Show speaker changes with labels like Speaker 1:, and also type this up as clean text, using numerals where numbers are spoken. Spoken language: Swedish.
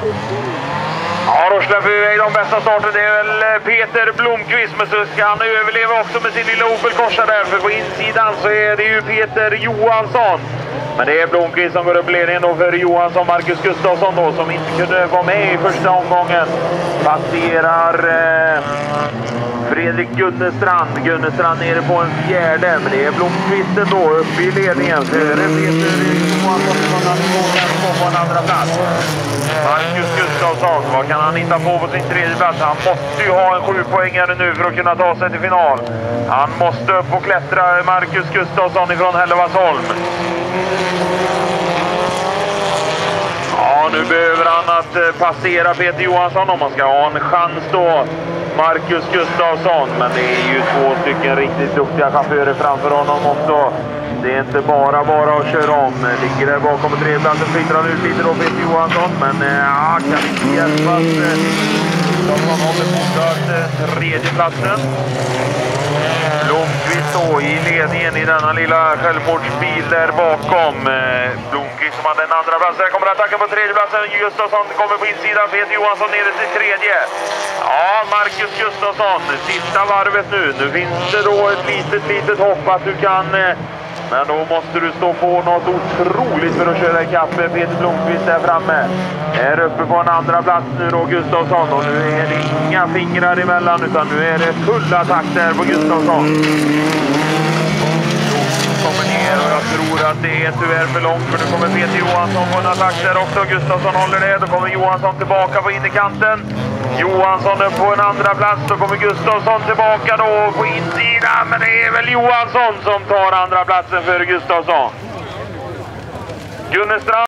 Speaker 1: Ja, då släpper vi iväg de bästa starten. Det är väl Peter Blomqvist, men så ska han överleva också med sin lilla Opel Corsa där. För på insidan så är det ju Peter Johansson. Men det är Blomqvist som går upp ledningen då för Johansson. Marcus Gustafsson då, som inte kunde vara med i första omgången, passerar Fredrik Gunnestrand. Gunnestrand nere på en fjärde, men det är Blomqvisten då uppe i ledningen. Så är det Peter Johansson som på en andra plats. Marcus Gustafsson, vad kan han hitta på sin tredje plats? Han måste ju ha en 7-poängare nu för att kunna ta sig till final. Han måste upp och klättra, Marcus Gustafsson ifrån Hällevadsholm. Ja, nu behöver han att passera Peter Johansson om man ska ha en chans då. Marcus Gustafsson, men det är ju två stycken riktigt duktiga chaufförer framför honom också. Det är inte bara att köra om. Ligger där bakom på tredjeplatsen, flyttar han ut lite då Peter Johansson, men kan inte hjälpas. De håller mot tredjeplatsen. Blomqvist då i ledningen i denna lilla självmordsbil där bakom. Blomqvist som hade en andra plats. Där kommer attacken på tredjeplatsen. Gustafsson kommer på insidan. Peter Johansson nere till tredje. Ja, Marcus Gustafsson. Sista varvet nu. Nu finns det då ett litet hopp att du kan... Men då måste du stå på något otroligt för att köra ikapp Peter Blomqvist där framme. Är uppe på en andra plats nu då Gustafsson. Och nu är det inga fingrar emellan, utan nu är det full attack där på Gustafsson. Kommer ner och jag tror att det är tyvärr för långt, för nu kommer Peter Johansson på en attack där också. Gustafsson håller det. Då kommer Johansson tillbaka på innerkanten. Johansson upp på en andra plats. Då kommer Gustafsson tillbaka då på insidan. Men det är väl Johansson som tar andra platsen för Gustafsson. Gunnestrand.